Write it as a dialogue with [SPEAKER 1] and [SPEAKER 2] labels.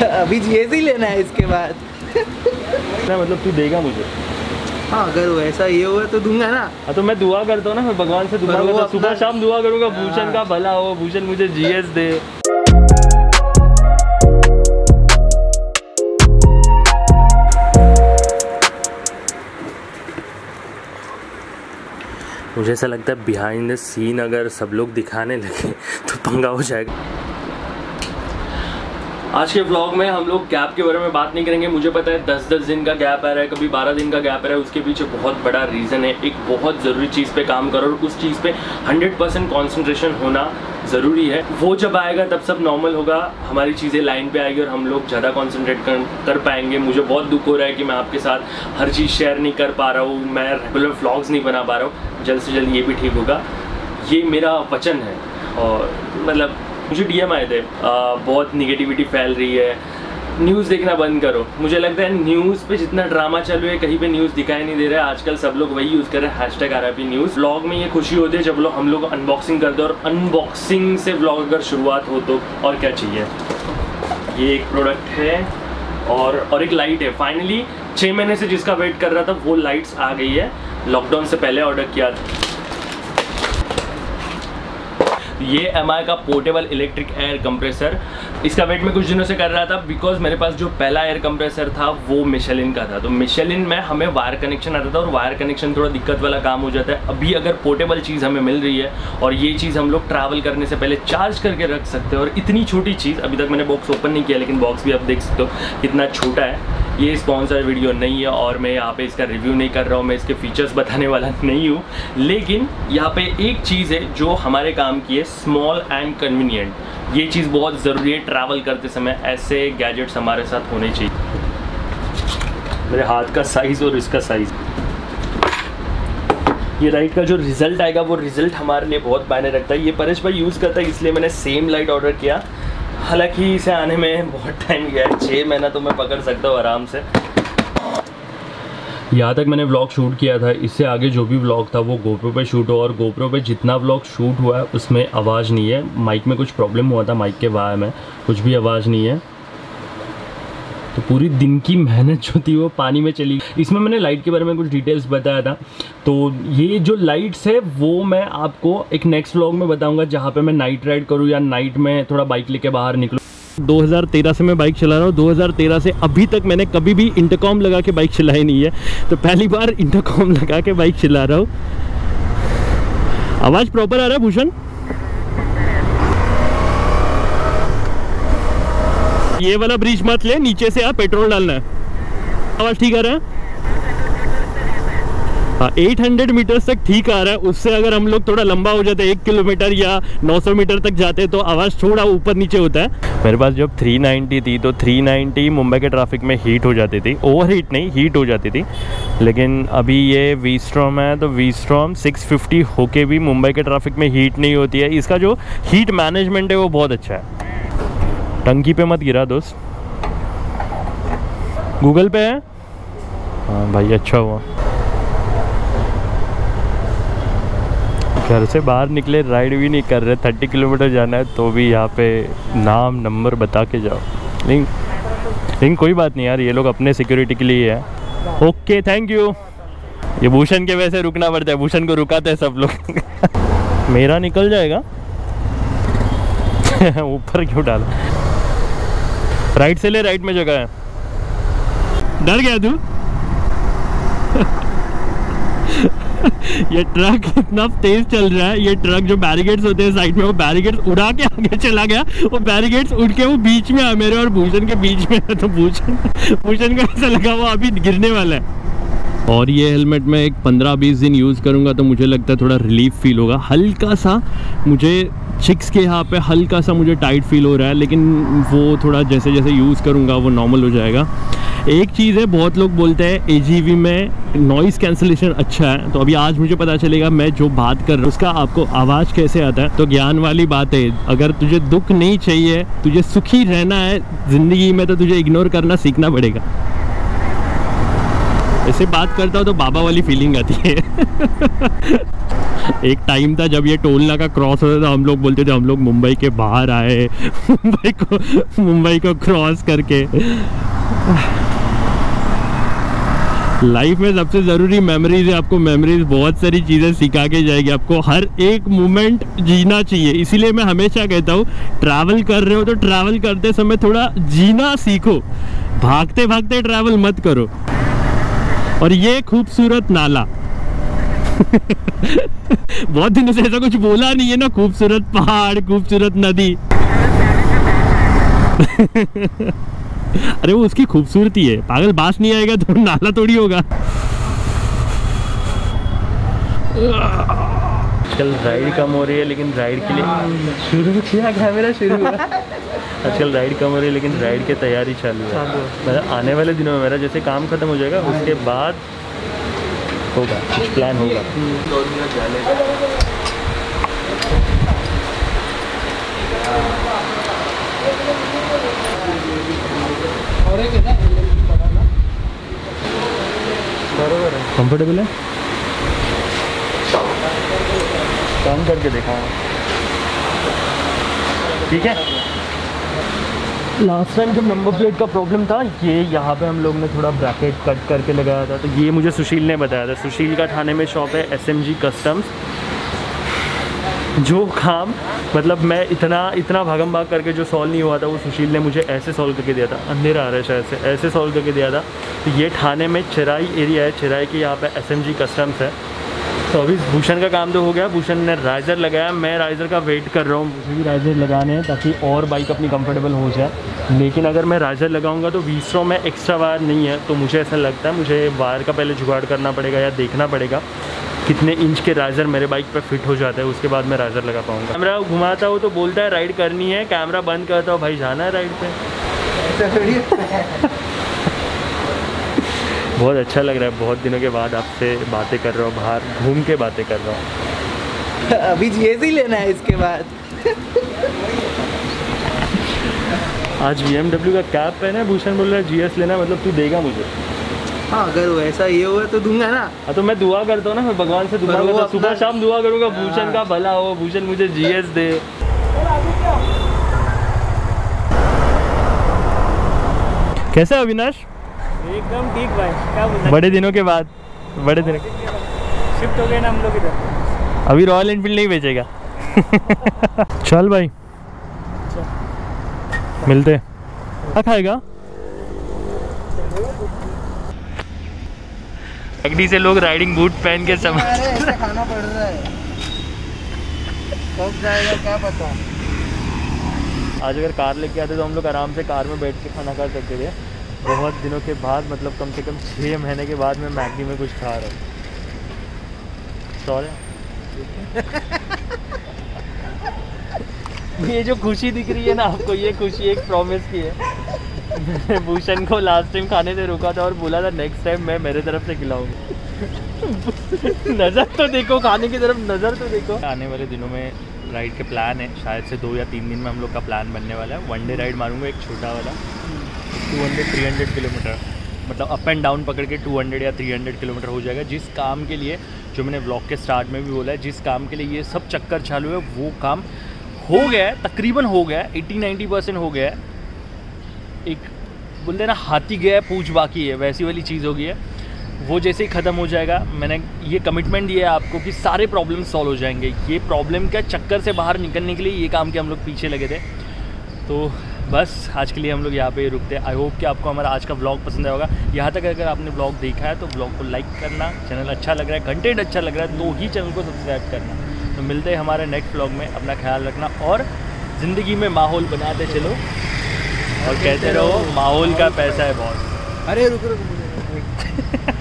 [SPEAKER 1] अभी जीएसटी लेना है इसके बाद।
[SPEAKER 2] ना मतलब तू देगा मुझे?
[SPEAKER 1] हाँ अगर वैसा ये हुआ तो दूंगा ना।
[SPEAKER 2] हाँ तो मैं दुआ करता हूँ ना, मैं भगवान से दुआ करता हूँ, सुबह शाम दुआ करूँगा भूषण का भला हो, भूषण मुझे जीएस दे। मुझे ऐसा लगता है बिहाइंड द सीन अगर सब लोग दिखाने लगे तो पंगा हो जाएगा। आज के व्लॉग में हम लोग गैप के बारे में बात नहीं करेंगे। मुझे पता है 10-10 दिन का गैप आ रहा है, कभी 12 दिन का गैप आ रहा है, उसके पीछे बहुत बड़ा रीज़न है। एक बहुत ज़रूरी चीज़ पे काम करो और उस चीज़ पे 100% कॉन्सेंट्रेशन होना ज़रूरी है। वो जब आएगा तब सब नॉर्मल होगा, हमारी चीज़ें लाइन पे आएगी और हम लोग ज़्यादा कॉन्सेंट्रेट कर पाएंगे। मुझे बहुत दुख हो रहा है कि मैं आपके साथ हर चीज़ शेयर नहीं कर पा रहा हूँ, मैं रेगुलर व्लॉग्स नहीं बना पा रहा हूँ। जल्द से जल्द ये भी ठीक होगा, ये मेरा वचन है। और मतलब मुझे डीएम आए थे, बहुत निगेटिविटी फैल रही है, न्यूज़ देखना बंद करो। मुझे लगता है न्यूज़ पे जितना ड्रामा चालू है कहीं पे न्यूज़ दिखाई नहीं दे रहा है। आजकल सब लोग वही यूज़ कर रहे हैं, #RIP न्यूज़। व्लॉग में ये खुशी होती है जब हम लोग अनबॉक्सिंग करते हैं, और अनबॉक्सिंग से व्लॉग अगर शुरुआत हो तो और क्या चाहिए। ये एक प्रोडक्ट है और एक लाइट है। फाइनली 6 महीने से जिसका वेट कर रहा था वो लाइट्स आ गई है। लॉकडाउन से पहले ऑर्डर किया था। ये MI का पोर्टेबल इलेक्ट्रिक एयर कंप्रेसर, इसका वेट मैं कुछ दिनों से कर रहा था बिकॉज मेरे पास जो पहला एयर कंप्रेसर था वो मिशेलिन का था। तो मिशेलिन में हमें वायर कनेक्शन आता था और वायर कनेक्शन थोड़ा दिक्कत वाला काम हो जाता है। अभी अगर पोर्टेबल चीज़ हमें मिल रही है और ये चीज़ हम लोग ट्रैवल करने से पहले चार्ज करके रख सकते हैं, और इतनी छोटी चीज़, अभी तक मैंने बॉक्स ओपन नहीं किया लेकिन बॉक्स भी आप देख सकते हो कितना छोटा है। ये स्पॉन्सर वीडियो नहीं है और मैं यहाँ पे इसका रिव्यू नहीं कर रहा हूँ, मैं इसके फीचर्स बताने वाला नहीं हूँ। लेकिन यहाँ पे एक चीज़ है जो हमारे काम की है, स्मॉल एंड कन्वीनियंट। ये चीज़ बहुत ज़रूरी है ट्रैवल करते समय, ऐसे गैजेट्स हमारे साथ होने चाहिए। मेरे हाथ का साइज़ और इसका साइज़, ये लाइट का जो रिज़ल्ट आएगा वो रिज़ल्ट हमारे लिए बहुत मायने रखता है। ये परेश भाई यूज़ करता है इसलिए मैंने सेम लाइट ऑर्डर किया। हालांकि इसे आने में बहुत टाइम गया है, 6 महीना तो मैं पकड़ सकता हूँ आराम से। यहाँ तक मैंने व्लॉग शूट किया था, इससे आगे जो भी व्लॉग था वो GoPro पे शूट हुआ, और GoPro पे जितना व्लॉग शूट हुआ है उसमें आवाज़ नहीं है। माइक में कुछ प्रॉब्लम हुआ था, माइक के वायर में कुछ भी आवाज़ नहीं है। तो पूरी दिन की मेहनत जो थी वो पानी में चली। इसमें मैंने लाइट के बारे में कुछ डिटेल्स बताया था, तो ये जो लाइट्स है वो मैं आपको एक नेक्स्ट व्लॉग में बताऊंगा, जहाँ पे मैं नाइट राइड करूँ या नाइट में थोड़ा बाइक लेके बाहर निकलूँ। 2013 से मैं बाइक चला रहा हूँ, 2013 से अभी तक मैंने कभी भी इंटरकॉम लगा के बाइक चलाई नहीं है, तो पहली बार इंटरकॉम लगा के बाइक चला रहा हूँ। आवाज़ प्रॉपर आ रहा है भूषण? ये वाला ब्रिज मत ले, नीचे से आप पेट्रोल डालना है। आवाज़ ठीक आ रहा है? हाँ, 800 मीटर्स तक ठीक आ रहा है। उससे अगर हम लोग थोड़ा लंबा हो जाते हैं, 1 किलोमीटर या 900 मीटर तक जाते, तो आवाज़ थोड़ा ऊपर नीचे होता है। मेरे पास जब 390 थी तो 390 मुंबई के ट्रैफिक में हीट हो जाती थी, ओवर हीट नहीं, हीट हो जाती थी। लेकिन अभी ये V-Strom है, तो V-Strom 650 होके भी मुंबई के ट्रैफिक में हीट नहीं होती है। इसका जो हीट मैनेजमेंट है वो बहुत अच्छा है। टंकी पे मत गिरा दोस्त। गूगल पे है? हाँ भाई, अच्छा हुआ। घर से बाहर निकले, राइड भी नहीं कर रहे, 30 किलोमीटर जाना है, तो भी यहाँ पे नाम नंबर बता के जाओ। लेकिन कोई बात नहीं यार, ये लोग अपने सिक्योरिटी के लिए है। Okay, thank you. ये भूषण के वैसे रुकना पड़ता है, भूषण को रुकाते हैं सब लोग। मेरा निकल जाएगा। ऊपर क्यों डाला? राइट से ले, राइट में जगह है। डर गया तू? ये ट्रक इतना तेज चल रहा है, ये ट्रक जो बैरिकेड्स होते हैं साइड में, वो बैरिकेड्स उड़ा के आगे चला गया। वो बैरिकेड्स उड़ के वो बीच में है, मेरे और भूषण के बीच में है। तो भूषण का ऐसा लगा वो अभी गिरने वाला है। और ये हेलमेट में एक 15-20 दिन यूज़ करूँगा तो मुझे लगता है थोड़ा रिलीफ फील होगा। हल्का सा मुझे चिक्स के यहाँ पे हल्का सा मुझे टाइट फील हो रहा है, लेकिन वो थोड़ा जैसे जैसे यूज़ करूँगा वो नॉर्मल हो जाएगा। एक चीज़ है, बहुत लोग बोलते हैं AGV में नॉइज़ कैंसलेशन अच्छा है, तो अभी आज मुझे पता चलेगा मैं जो बात कर रहा हूँ उसका आपको आवाज़ कैसे आता है। तो ज्ञान वाली बात है, अगर तुझे दुख नहीं चाहिए, तुझे सुखी रहना है ज़िंदगी में, तो तुझे इग्नोर करना सीखना पड़ेगा। ऐसे बात करता हूँ तो बाबा वाली फीलिंग आती है। एक टाइम था जब ये टोल नाका क्रॉस होता था, हम लोग बोलते थे हम लोग मुंबई के बाहर आए, मुंबई को क्रॉस करके। लाइफ में सबसे ज़रूरी मेमोरीज है। आपको मेमोरीज बहुत सारी चीज़ें सिखा के जाएगी, आपको हर एक मोमेंट जीना चाहिए। इसीलिए मैं हमेशा कहता हूँ ट्रैवल कर रहे हो तो ट्रैवल करते समय थोड़ा जीना सीखो, भागते भागते ट्रैवल मत करो। और ये खूबसूरत नाला बहुत दिनों से ऐसा कुछ बोला नहीं है ना, खूबसूरत पहाड़, खूबसूरत नदी। अरे वो उसकी खूबसूरती है, पागल, बास नहीं आएगा तो नाला थोड़ी होगा। आजकल राइड कम हो रही है लेकिन राइड के लिए शुरू किया, कैमरा शुरू हुआ। आजकल राइड कम हो रही है लेकिन राइड की तैयारी चालू है। मतलब आने वाले दिनों में मेरा जैसे काम खत्म हो जाएगा उसके बाद होगा कुछ प्लान होगा। कंफर्टेबल है, काम करके देखा, ठीक है। लास्ट टाइम जब नंबर प्लेट का प्रॉब्लम था, ये यहाँ पे हम लोग ने थोड़ा ब्रैकेट कट करके लगाया था, तो ये मुझे सुशील ने बताया था। सुशील का थाने में शॉप है SMG कस्टम्स। जो काम मतलब मैं इतना भागम भाग करके जो सॉल्व नहीं हुआ था, वो सुशील ने मुझे ऐसे सॉल्व करके दिया था। अंधेरा आ रहा है शायद से, ऐसे सॉल्व करके दिया था। तो ये थाने में चिराई एरिया है, चिराई के यहाँ पे SMG कस्टम्स है। तो अभी भूषण का काम तो हो गया, भूषण ने राइजर लगाया, मैं राइजर का वेट कर रहा हूँ। मुझे भी राइजर लगाने हैं ताकि और बाइक अपनी कंफर्टेबल हो जाए। लेकिन अगर मैं राइजर लगाऊंगा तो V-Strom में एक्स्ट्रा वायर नहीं है, तो मुझे ऐसा लगता है मुझे वायर का पहले जुगाड़ करना पड़ेगा या देखना पड़ेगा कितने इंच के राइजर मेरे बाइक पर फिट हो जाता है, उसके बाद मैं राइजर लगा पाऊँगा। कैमरा घुमाता हूँ तो बोलता है राइड करनी है, कैमरा बंद करता हूँ भाई जाना है राइड पे। बहुत अच्छा लग रहा है, बहुत दिनों के बाद आपसे बातें कर रहा हूँ, बाहर घूम के बातें कर रहा हूँ।
[SPEAKER 1] अभी GS ही लेना है इसके बाद।
[SPEAKER 2] आज BMW का कैप पहना है, भूषण बोल रहा है GS लेना, मतलब तू देगा मुझे?
[SPEAKER 1] हाँ, अगर वैसा ये हुआ तो दूंगा ना।
[SPEAKER 2] हाँ तो मैं दुआ करता हूँ ना, मैं भगवान से दुआ करता हूँ, सुबह शाम दुआ करूँगा भूषण का भला हो, भूषण मुझे GS दे। कैसा अविनाश?
[SPEAKER 3] एकदम ठीक भाई, क्या बोल रहे?
[SPEAKER 2] बड़े दिनों के बाद, बड़े दिनों
[SPEAKER 3] शिफ्ट हो गए ना हम लोग इधर।
[SPEAKER 2] अभी रॉयल एनफील्ड नहीं बेचेगा। चल भाई मिलते। क्या खाएगा? टैक्सी से लोग राइडिंग बूट पहन के सब
[SPEAKER 1] ऐसा खाना पड़ रहा है, कब जाएगा क्या पता।
[SPEAKER 2] आज अगर कार लेके आते तो हम लोग आराम से कार में बैठ के खाना खा सकते थे। बहुत दिनों के बाद, मतलब कम से कम 6 महीने के बाद मैं मैगी में कुछ खा रहा हूँ। सॉरी। ये जो खुशी दिख रही है ना आपको, ये खुशी एक प्रॉमिस की है। मैंने भूषण को लास्ट टाइम खाने से रोका था और बोला था नेक्स्ट टाइम मैं मेरे तरफ से खिलाऊंगा। नज़र तो देखो, खाने की तरफ नज़र तो देखो। आने वाले दिनों में राइड के प्लान है, शायद से 2 या 3 दिन में हम लोग का प्लान बनने वाला है। 1 डे राइड मारूंगा, एक छोटा वाला 200-300 किलोमीटर, मतलब अप एंड डाउन पकड़ के 200 या 300 किलोमीटर हो जाएगा। जिस काम के लिए, जो मैंने व्लॉग के स्टार्ट में भी बोला है, जिस काम के लिए ये सब चक्कर चालू है वो काम हो गया है, तकरीबन हो गया है, 80-90% हो गया है। एक बोलते हैं ना हाथी गया है पूछ बाकी है, वैसी वाली चीज़ हो गई है। वो जैसे ही ख़त्म हो जाएगा, मैंने ये कमिटमेंट दिया है आपको कि सारे प्रॉब्लम सॉल्व हो जाएंगे। ये प्रॉब्लम का चक्कर से बाहर निकलने के लिए ये काम के हम लोग पीछे लगे थे। तो बस आज के लिए हम लोग यहाँ पे रुकते हैं। आई होप कि आपको हमारा आज का व्लॉग पसंद आया होगा। यहाँ तक अगर आपने व्लॉग देखा है तो व्लॉग को लाइक करना, चैनल अच्छा लग रहा है, कंटेंट अच्छा लग रहा है तो ही चैनल को सब्सक्राइब करना। तो मिलते हैं हमारे नेक्स्ट व्लॉग में। अपना ख्याल रखना और ज़िंदगी में माहौल बनाते चलो और कहते रहो माहौल का पैसा है बहुत।
[SPEAKER 1] अरे रुक